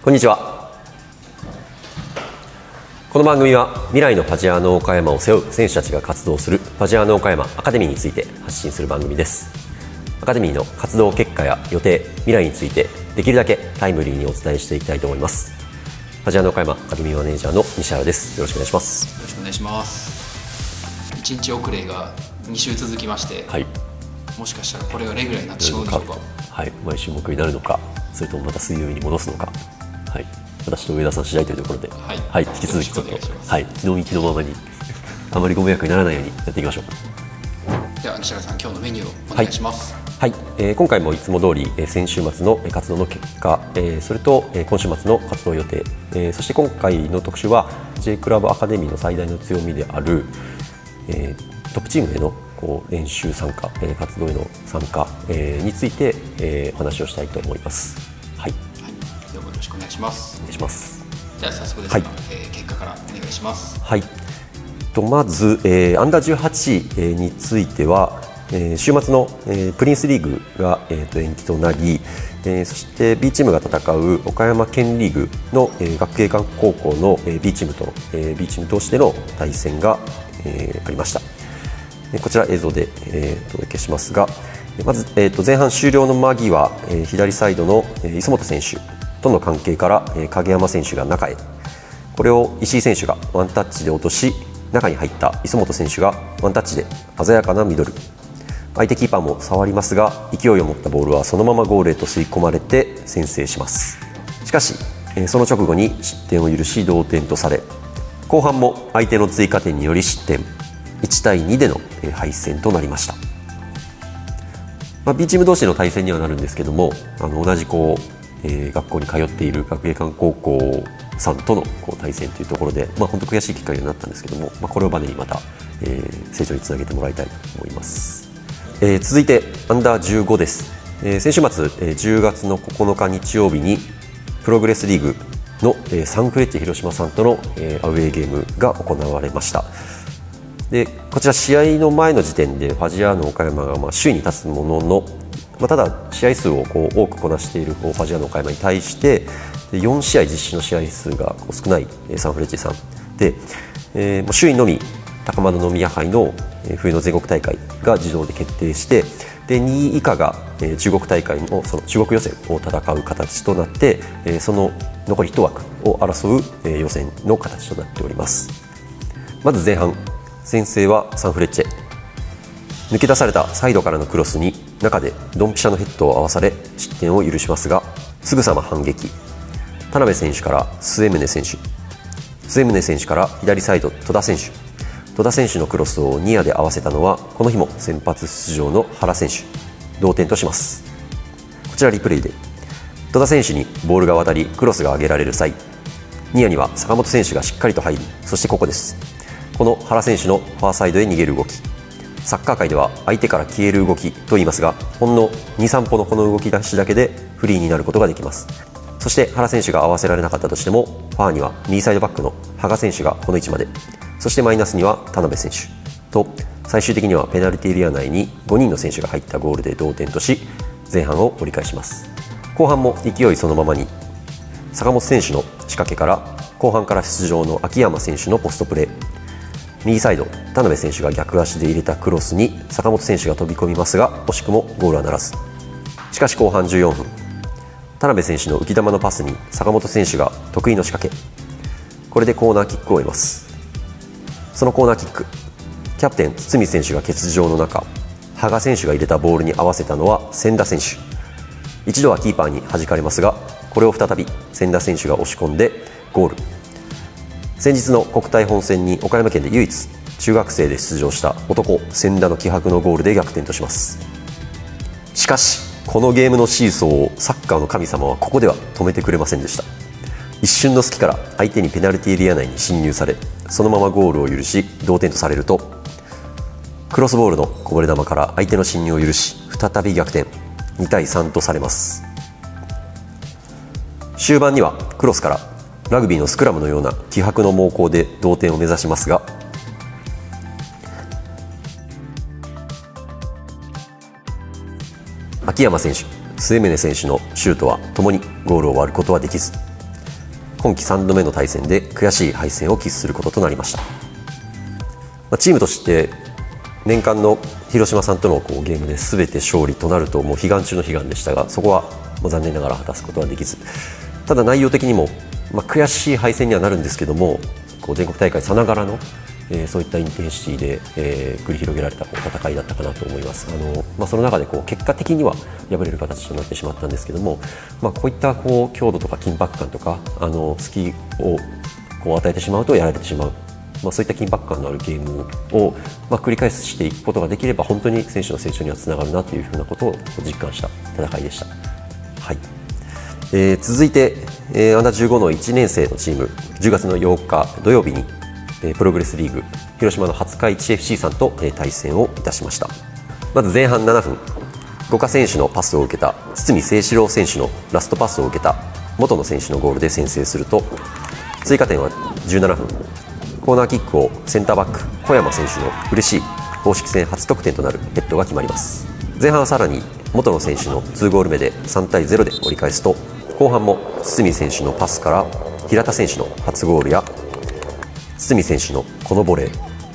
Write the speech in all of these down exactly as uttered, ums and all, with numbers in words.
こんにちは。この番組は未来のファジアーノ岡山を背負う選手たちが活動するファジアーノ岡山アカデミーについて発信する番組です。アカデミーの活動結果や予定、未来についてできるだけタイムリーにお伝えしていきたいと思います。ファジアーノ岡山アカデミーマネージャーの西原です。よろしくお願いします。 よろしくお願いします。いちにち遅れがに週続きまして、はい、もしかしたらこれがレギュラーになってしまうんでしょうか。 はい、毎週木になるのか、それともまた水曜日に戻すのか、はい、私と上田さん次第というところで、はいはい、引き続きちょっと、はい、気の気のままにあまりご迷惑にならないようにやっていきましょう。 では西原さん、今日のメニューをお願いします。 はい、はい、えー、今回もいつも通り、えー、先週末の活動の結果、えー、それと、えー、今週末の活動予定、えー、そして今回の特集は J クラブアカデミーの最大の強みである、えー、トップチームへのこう練習参加、えー、活動への参加、えー、について、えー、お話をしたいと思います。はい、はい、 ではよろしくお願いします。 お願いします。 では早速ですが、はい、えー、結果からお願いします。 はい、とまず、えー、アンダーじゅうはちについては、えー、週末の、えー、プリンスリーグが、えー、と延期となり、えー、そして B チームが戦う岡山県リーグの、えー、学芸館高校の、えー、B チームと、えー、B チーム同士での対戦が、えー、ありました。こちら映像で、えー、お届けしますが、まず、えー、と前半終了の間際、えー、左サイドの、えー、磯本選手との関係から、えー、影山選手が中へ、これを石井選手がワンタッチで落とし、中に入った磯本選手がワンタッチで鮮やかなミドル、相手キーパーも触りますが、勢いを持ったボールはそのままゴールへと吸い込まれて先制します。しかし、えー、その直後に失点を許し同点とされ、後半も相手の追加点により失点、いちたいにでの敗戦となりました。まあ、B チーム同士の対戦にはなるんですけども、あの同じこう、えー、学校に通っている学芸館高校さんとのこう対戦というところで、まあ、本当悔しい結果になったんですけども、まあ、これをバネにまた、えー、成長につなげてもらいたいと思います。えー、続いてアンダーじゅうごです。えー、先週末、えー、じゅうがつのここのか日曜日にプログレスリーグの、えー、サンフレッチェ広島さんとの、えー、アウェーゲームが行われました。でこちら試合の前の時点でファジアーノ岡山がまあ首位に立つものの、まあ、ただ試合数をこう多くこなしているこうファジアーノ岡山に対してよん試合実施の試合数がこう少ないサンフレッチェさんで、えー、もう首位のみ高円宮杯の冬の全国大会が自動で決定して、でにい以下が中国大会のその中国予選を戦う形となって、その残りいち枠を争う予選の形となっております。まず前半、先制はサンフレッチェ。抜け出されたサイドからのクロスに中でドンピシャのヘッドを合わされ失点を許しますが、すぐさま反撃。田辺選手から末宗選手、末宗選手から左サイド戸田選手、戸田選手のクロスをニアで合わせたのはこの日も先発出場の原選手、同点とします。こちらリプレイで戸田選手にボールが渡りクロスが上げられる際、ニアには坂本選手がしっかりと入り、そしてここです、この原選手のファーサイドへ逃げる動き、サッカー界では相手から消える動きと言いますが、ほんのにさん歩のこの動き出しだけでフリーになることができます。そして原選手が合わせられなかったとしても、ファーには右サイドバックの羽賀選手がこの位置まで、そしてマイナスには田辺選手と、最終的にはペナルティーエリア内にごにんの選手が入ったゴールで同点とし、前半を折り返します。後半も勢いそのままに坂本選手の仕掛けから後半から出場の秋山選手のポストプレー、右サイド田辺選手が逆足で入れたクロスに坂本選手が飛び込みますが、惜しくもゴールはならず。しかし後半じゅうよんぷん、田辺選手の浮き球のパスに坂本選手が得意の仕掛け、これでコーナーキックを得ます。そのコーナーキック、キャプテン堤選手が欠場の中、羽賀選手が入れたボールに合わせたのは千田選手。一度はキーパーに弾かれますが、これを再び千田選手が押し込んでゴール。先日の国体本戦に岡山県で唯一中学生で出場した男千田の気迫のゴールで逆転とします。しかしこのゲームのシーソーをサッカーの神様はここでは止めてくれませんでした。一瞬の隙から相手にペナルティーエリア内に侵入され、そのままゴールを許し同点とされると、クロスボールのこぼれ球から相手の侵入を許し再び逆転、にたいさんとされます。終盤にはクロスからラグビーのスクラムのような気迫の猛攻で同点を目指しますが、秋山選手、末宗選手のシュートはともにゴールを割ることはできず、 今季さんどめの対戦で悔しい敗戦を喫することとなりました。まあ、チームとして年間の広島さんとのこうゲームで全て勝利となるともう悲願中の悲願でしたが、そこはもう残念ながら果たすことはできず、ただ内容的にも、まあ、悔しい敗戦にはなるんですけども、こう全国大会さながらの、えー、そういったインテンシティで、えー、繰り広げられたこう戦いだったかなと思います。あの、まあ、その中でこう結果的には敗れる形となってしまったんですけども、まあ、こういったこう強度とか緊迫感とかあの隙をこう与えてしまうとやられてしまう、まあ、そういった緊迫感のあるゲームを、まあ、繰り返していくことができれば本当に選手の成長にはつながるなというふうなことを実感した戦いでした。はい、えー、続いて、えー、アンダーじゅうごのいちねん生のチーム、じゅうがつのようか土曜日に、えー、プログレスリーグ広島の廿日市 エフシー さんと、えー、対戦をいたしました。まず前半ななふん、五箇選手のパスを受けた堤清志郎選手のラストパスを受けた本野選手のゴールで先制すると、追加点はじゅうななふん、コーナーキックをセンターバック小山選手の嬉しい公式戦初得点となるヘッドが決まります。前半はさらに本野選手のにゴール目でさんたいゼロで折り返すと、後半も堤選手のパスから平田選手の初ゴールや堤選手のこのボレー、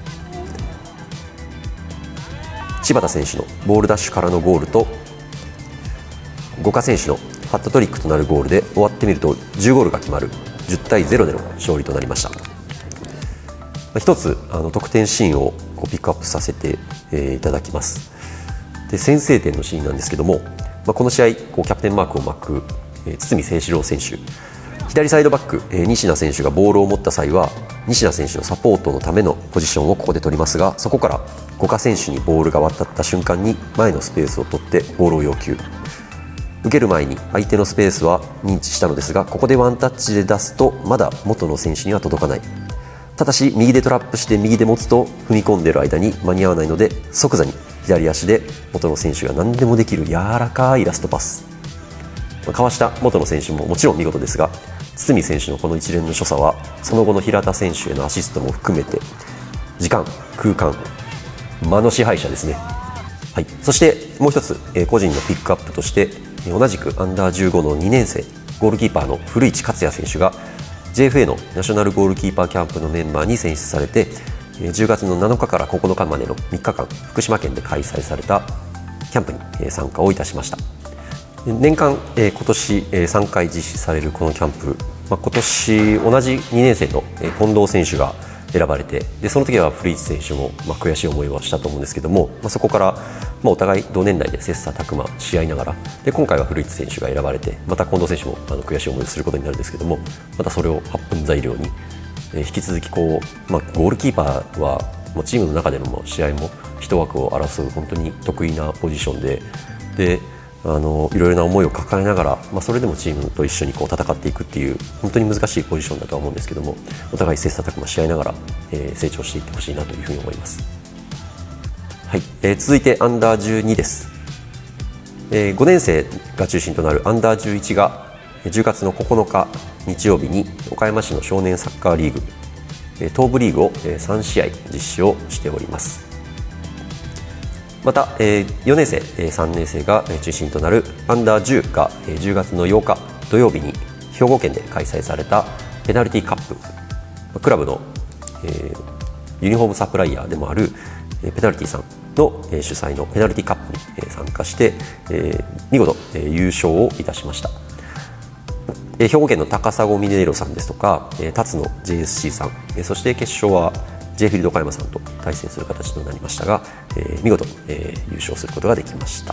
柴田選手のボールダッシュからのゴールと五箇選手のハットトリックとなるゴールで終わってみるとじゅうゴールが決まるじゅったいゼロでの勝利となりました。一つあの得点シーンをこうピックアップさせて、えー、いただきます。で先制点のシーンなんですけども、まあ、この試合こうキャプテンマークを巻く、えー、堤清志郎選手、左サイドバック、えー、西名選手がボールを持った際は西名選手のサポートのためのポジションをここで取りますが、そこから五箇選手にボールが渡った瞬間に前のスペースを取ってボールを要求、受ける前に相手のスペースは認知したのですが、ここでワンタッチで出すとまだ元の選手には届かない。ただし右でトラップして右で持つと踏み込んでいる間に間に合わないので、即座に左足で元の選手が何でもできる柔らかいラストパス、かわした元の選手ももちろん見事ですが、堤選手のこの一連の所作はその後の平田選手へのアシストも含めて時間、空間、間の支配者ですね。はい、そしてもう一つ、えー、個人のピックアップとして、えー、同じくアンダーじゅうごのにねん生ゴールキーパーの古市克也選手がジェイエフエー のナショナルゴールキーパーキャンプのメンバーに選出されて、じゅうがつのなのかからここのかまでのみっかかん福島県で開催されたキャンプに参加をいたしました。年間今年さんかい実施されるこのキャンプ、今年同じにねん生の近藤選手が選ばれて、でその時は古市選手もまあ悔しい思いはしたと思うんですけども、まあ、そこからまあお互い同年代で切磋琢磨し合いながら、で今回は古市選手が選ばれて、また近藤選手もあの悔しい思いをすることになるんですけども、またそれを発奮材料に、えー、引き続きこう、まあ、ゴールキーパーはもうチームの中での試合も一枠を争う本当に得意なポジションで、であのいろいろな思いを抱えながら、まあ、それでもチームと一緒にこう戦っていくっていう本当に難しいポジションだとは思うんですけども、お互い切磋琢磨し合いながら、えー、成長していってほしいなというふうに思います。はい、えー、続いてアンダーじゅうにです。えー、ごねん生が中心となるアンダーじゅういちがじゅうがつのここのか日曜日に岡山市の少年サッカーリーグ、えー、東部リーグをさんしあい実施をしております。また、えー、よねん生、えー、さんねん生が中心となるアンダーじゅうが、えー、じゅうがつのようか土曜日に兵庫県で開催されたペナルティカップ、クラブの、えー、ユニフォームサプライヤーでもある、えー、ペナルティさんの、えー、主催のペナルティカップに、えー、参加して、えー、見事、えー、優勝をいたしました。えー、兵庫県の高砂ミネイロさんですとか、えー、辰野 ジェイエスシー さん、えー、そして決勝はジェイフィールド岡山さんと対戦する形となりましたが、えー、見事、えー、優勝することができました。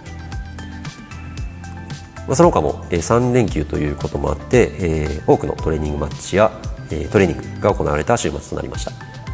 まあ、その他も、えー、さんれんきゅうということもあって、えー、多くのトレーニングマッチや、えー、トレーニングが行われた週末となりました。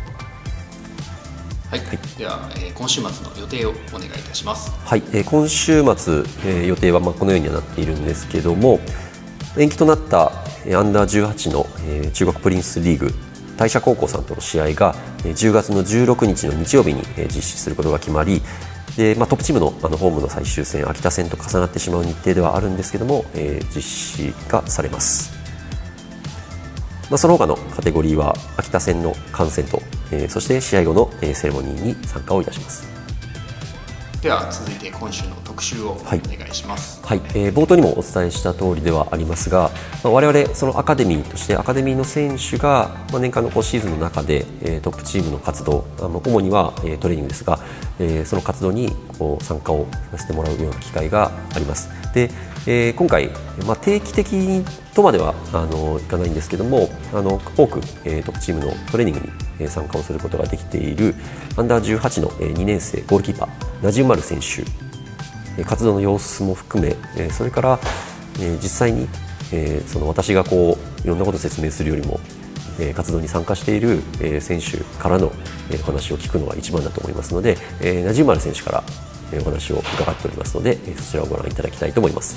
はい、はい、では、えー、今週末の予定をお願いいたします。 はい、えー、今週末、えー、予定はまあこのようにはなっているんですけども、延期となった、えー、アンダーじゅうはちの、えー、中国プリンスリーグ大社高校さんとの試合がじゅうがつのじゅうろくにちの日曜日に実施することが決まり、で、まあ、トップチーム の, あのホームの最終戦秋田戦と重なってしまう日程ではあるんですけども、えー、実施がされます。まあ、その他のカテゴリーは秋田戦の観戦と、えー、そして試合後のセレモニーに参加をいたします。 では続いて今週のト特集をお願いします。 はい、はい、えー、冒頭にもお伝えした通りではありますが、まあ、我々そのアカデミーとしてアカデミーの選手が、まあ、年間のこうシーズンの中で、えー、トップチームの活動、あの主には、えー、トレーニングですが、えー、その活動にこう参加をさせてもらうような機会があります。で、えー、今回、まあ、定期的とまではあのいかないんですけども、あの多く、えー、トップチームのトレーニングに、えー、参加をすることができているアンダーじゅうはちの、えー、にねん生ゴールキーパーナジウマル選手、えー、活動の様子も含め、えー、それから、えー、実際に、えー、その私がこういろんなことを説明するよりも、えー、活動に参加している、えー、選手からの、えー、お話を聞くのが一番だと思いますので、えー、ナジウマル選手からお話を伺っておりますので、そちらをご覧いただきたいと思います。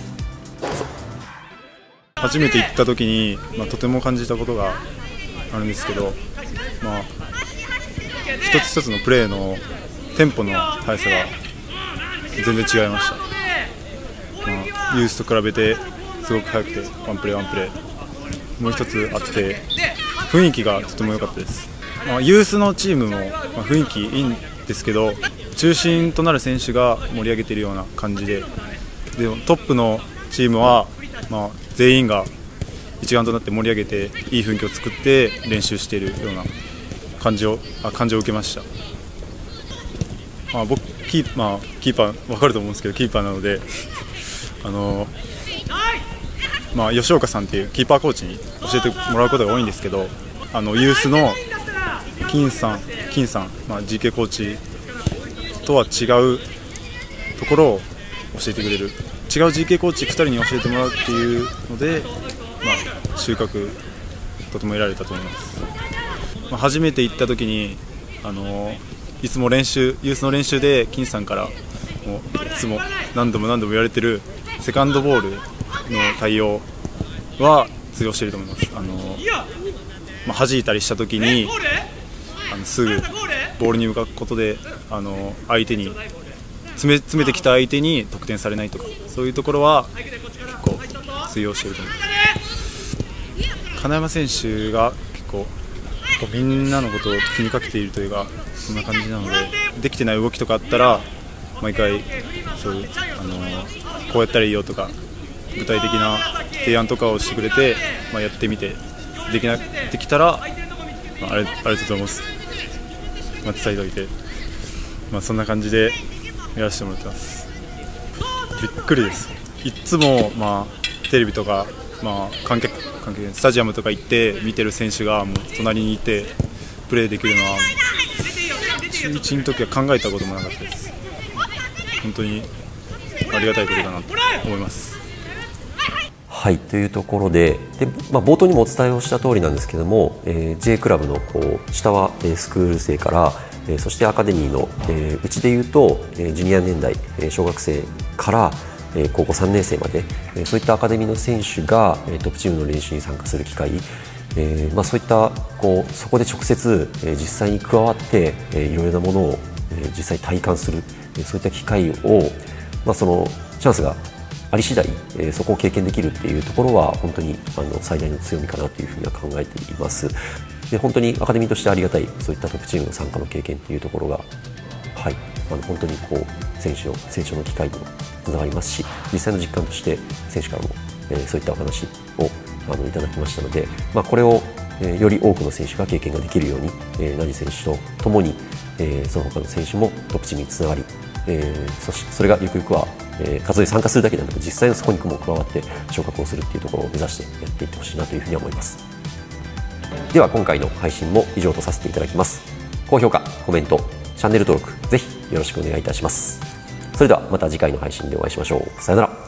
初めて行った時に、まあ、とても感じたことがあるんですけど、まあ、一つ一つのプレーのテンポの速さが全然違いました。まあ、ユースと比べてすごく速くてワンプレーワンプレーもう一つあって雰囲気がとても良かったです。まあ、ユースのチームも、まあ、雰囲気いいんですけど中心となる選手が盛り上げているような感じで、でもトップのチームは、まあ、全員が一丸となって盛り上げていい雰囲気を作って練習しているような感じをあ感じを受けました。まあ、僕キー、まあ、キーパー分かると思うんですけどキーパーなのであの、まあ、吉岡さんっていうキーパーコーチに教えてもらうことが多いんですけど、あのユースの金さん、金さん、まあ、ジーケー コーチとは違うところを教えてくれる、違う ジーケー コーチふたりに教えてもらうっていうので、まあ、収穫とても得られたと思います。まあ、初めて行った時にあのいつも練習ユースの練習で金さんからもういつも何度も何度も言われてるセカンドボールの対応は通用していると思います。あの、まあ、弾いたりした時にあのすぐボールに向かうことであの相手に詰め、詰めてきた相手に得点されないとか、そういうところは結構通用していると思います。金山選手が結構みんなのことを気にかけているというかそんな感じなので、できてない動きとかあったら毎回そういうあのこうやったらいいよとか具体的な提案とかをしてくれて、まあ、やってみてできなできたら、まあ、あれありがとうございます、まあ、伝えておいて、まあ、そんな感じでやらせてもらってます。びっくりです。いつも、まあ、テレビとか、まあ、観客関係スタジアムとか行って見てる選手がもう隣にいてプレーできるのは中いちの時は考えたこともなかったです。本当にありがたいことだなと思います。 はいというところで、で、まあ、冒頭にもお伝えをした通りなんですけども、えー、J クラブのこう下は、えー、スクール生から、えー、そしてアカデミーの、えー、うちでいうと、えー、ジュニア年代、えー、小学生からえー、高校さんねん生まで、えー、そういったアカデミーの選手が、えー、トップチームの練習に参加する機会、えーまあ、そういったこうそこで直接、えー、実際に加わって、えー、いろいろなものを、えー、実際体感する、えー、そういった機会を、まあ、そのチャンスがあり次第、えー、そこを経験できるっていうところは本当にあの最大の強みかなというふうには考えています。で本当にアカデミーとしてありがたいそういったトップチームの参加の経験っていうところが、はい、あの本当にこう選手の成長の機会にもつながりますし、実際の実感として選手からも、えー、そういったお話をあのいただきましたので、まあ、これを、えー、より多くの選手が経験ができるように、えー、ナジ選手とともに、えー、その他の選手もトップチームにつながり、えー、そしてそれがゆくゆくは、えー、活動に参加するだけではなく実際のそこにも加わって昇格をするっていうところを目指してやっていってほしいなというふうに思います。では今回の配信も以上とさせていただきます。高評価、コメント、チャンネル登録ぜひよろしくお願いいたします。それではまた次回の配信でお会いしましょう。さよなら。